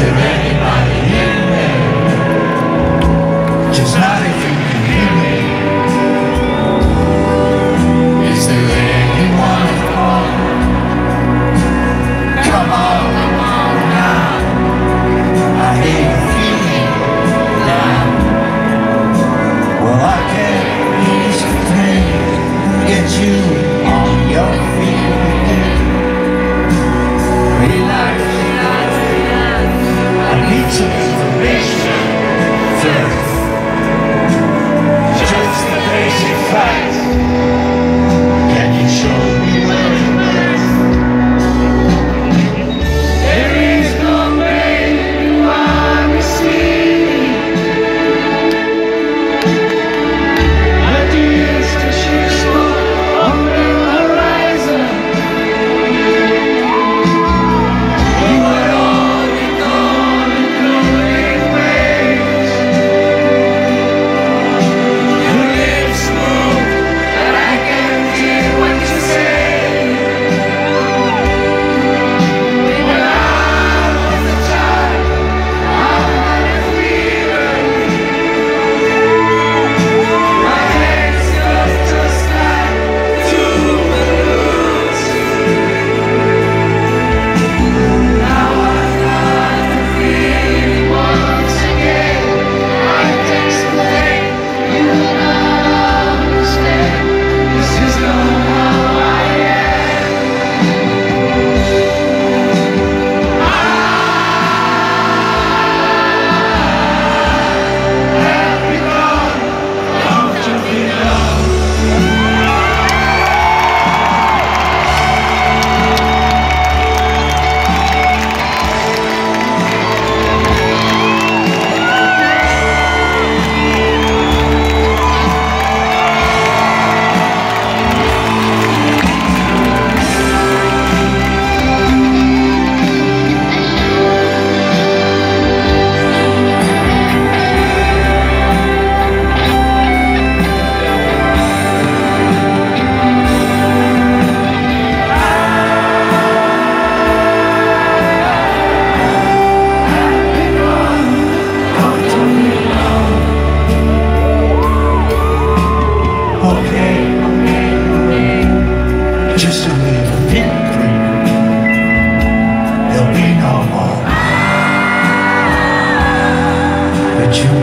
there anybody in there? Just not if you can hear me. Is there anyone at home? Come on now. I hear you feeling down. Well, I can ease the pain, get you on your feet again. Relax. I need some information first. Just the basic facts. Can you show me where it works? There is no way you are receiving. Ideas to shoot smoke on the horizon. You are only gone in glowing waves. Your lips move, but I can hear what you say. When I was a child, I had a fever. My hands felt just like two balloons. Now I've got the feeling once again. I can explain, you will not understand. This is not how I am. I have become comfortably numb. Okay, just a little pinprick. There'll be no more. But you